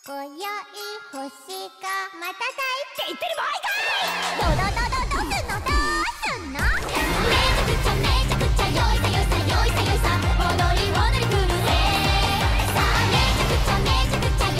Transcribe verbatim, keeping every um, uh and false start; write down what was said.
今宵星がまたたいて言ってる場合かい。どどどどどすんのどうすんの。めちゃくちゃめちゃくちゃよいさよいさよいさよいさ踊り踊り狂え。さあめちゃくちゃめちゃくちゃ